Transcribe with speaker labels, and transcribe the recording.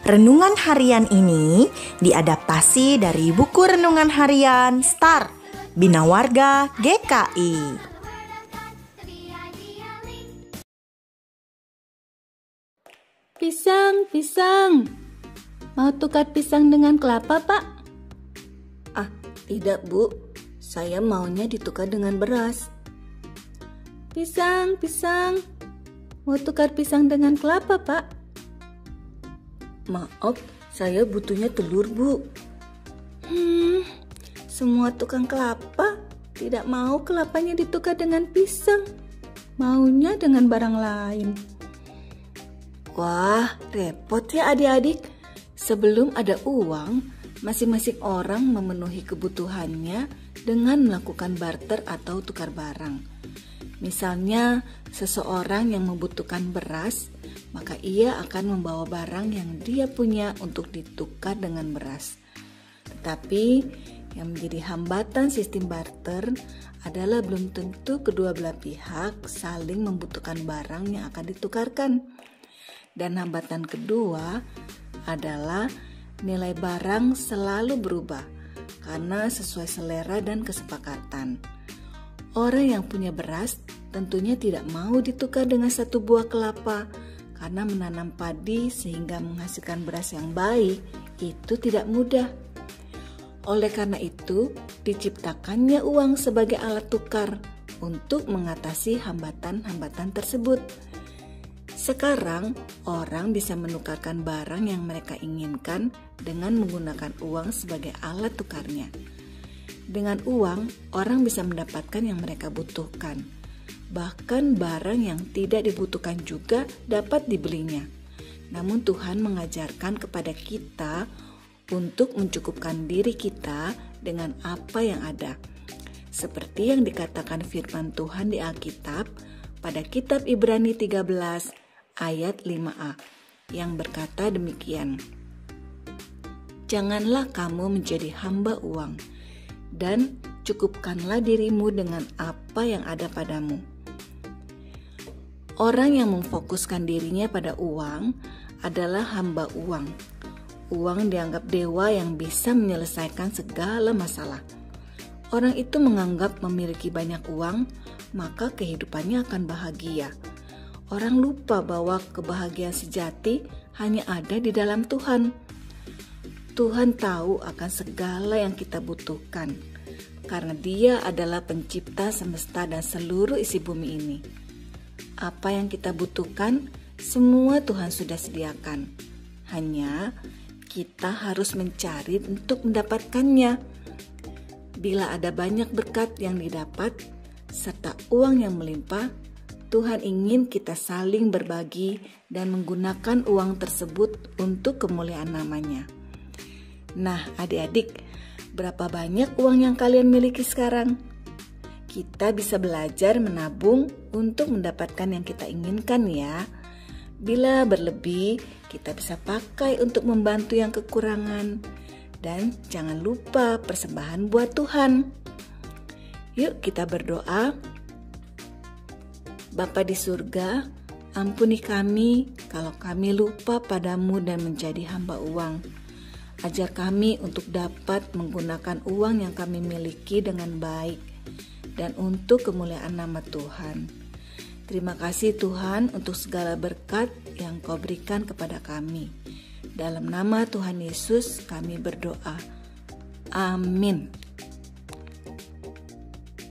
Speaker 1: Renungan harian ini diadaptasi dari buku renungan harian Star Bina Warga GKI.
Speaker 2: Pisang, pisang. Mau tukar pisang dengan kelapa, Pak?
Speaker 3: Tidak, Bu. Saya maunya ditukar dengan beras.
Speaker 2: Pisang, pisang. Mau tukar pisang dengan kelapa, Pak?
Speaker 3: Maaf, saya butuhnya telur, Bu.
Speaker 2: Semua tukang kelapa tidak mau kelapanya ditukar dengan pisang. Maunya dengan barang lain.
Speaker 3: Wah, repot ya adik-adik. Sebelum ada uang, masing-masing orang memenuhi kebutuhannya dengan melakukan barter atau tukar barang. Misalnya, seseorang yang membutuhkan beras, maka ia akan membawa barang yang dia punya untuk ditukar dengan beras. Tetapi, yang menjadi hambatan sistem barter adalah belum tentu kedua belah pihak saling membutuhkan barang yang akan ditukarkan. Dan hambatan kedua adalah nilai barang selalu berubah karena sesuai selera dan kesepakatan. Orang yang punya beras tentunya tidak mau ditukar dengan satu buah kelapa karena menanam padi sehingga menghasilkan beras yang baik itu tidak mudah. Oleh karena itu, diciptakannya uang sebagai alat tukar untuk mengatasi hambatan-hambatan tersebut. Sekarang, orang bisa menukarkan barang yang mereka inginkan dengan menggunakan uang sebagai alat tukarnya. Dengan uang, orang bisa mendapatkan yang mereka butuhkan. Bahkan barang yang tidak dibutuhkan juga dapat dibelinya. Namun Tuhan mengajarkan kepada kita untuk mencukupkan diri kita dengan apa yang ada. Seperti yang dikatakan firman Tuhan di Alkitab pada kitab Ibrani 13 ayat 5a yang berkata demikian. Janganlah kamu menjadi hamba uang dan cukupkanlah dirimu dengan apa yang ada padamu. Orang yang memfokuskan dirinya pada uang adalah hamba uang. Uang dianggap dewa yang bisa menyelesaikan segala masalah. Orang itu menganggap memiliki banyak uang, maka kehidupannya akan bahagia. Orang lupa bahwa kebahagiaan sejati hanya ada di dalam Tuhan. Tuhan tahu akan segala yang kita butuhkan, karena Dia adalah pencipta semesta dan seluruh isi bumi ini. Apa yang kita butuhkan, semua Tuhan sudah sediakan. Hanya kita harus mencari untuk mendapatkannya. Bila ada banyak berkat yang didapat, serta uang yang melimpah, Tuhan ingin kita saling berbagi dan menggunakan uang tersebut untuk kemuliaan namanya. Nah, adik-adik, berapa banyak uang yang kalian miliki sekarang? Kita bisa belajar menabung untuk mendapatkan yang kita inginkan ya. Bila berlebih, kita bisa pakai untuk membantu yang kekurangan. Dan jangan lupa persembahan buat Tuhan. Yuk kita berdoa. Bapa di surga, ampuni kami kalau kami lupa padamu dan menjadi hamba uang. Ajar kami untuk dapat menggunakan uang yang kami miliki dengan baik dan untuk kemuliaan nama Tuhan. Terima kasih Tuhan untuk segala berkat yang Kau berikan kepada kami. Dalam nama Tuhan Yesus kami berdoa. Amin.